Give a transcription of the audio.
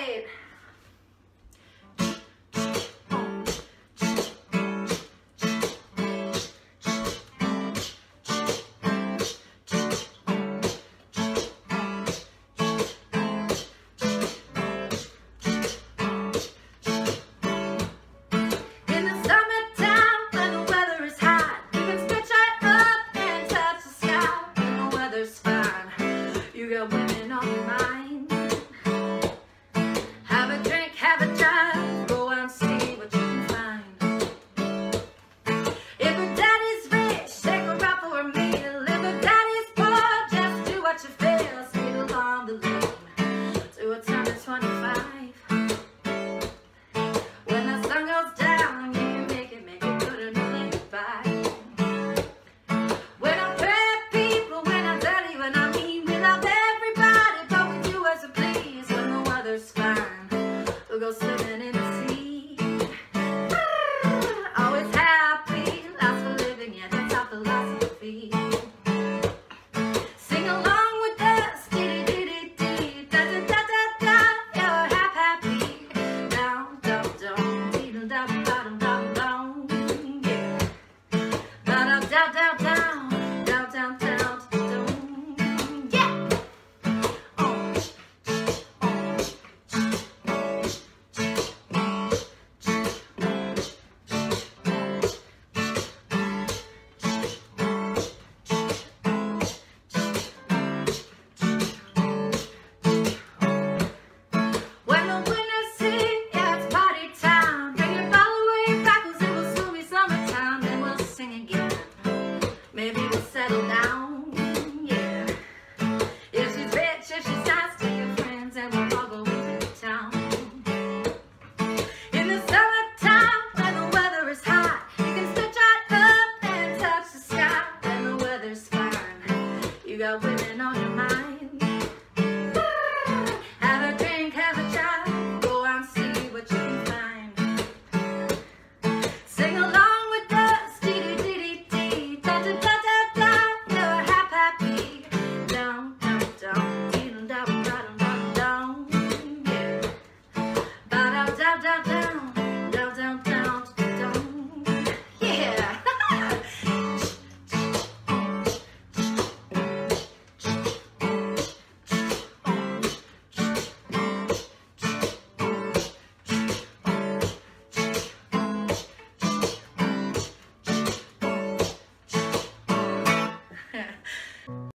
right. Women on your mind. Have a drink, have a drive, go out and see what you can find. If her daddy's rich, take her out for a meal. If her daddy's poor, just do what you feel. Speed along the lane to a time of 25. When the sun goes down, you can make it good and only goodbye. When I pray people, when I tell you, when I mean, we love everybody, but we do as we please. When the weather's fine, we'll go swimming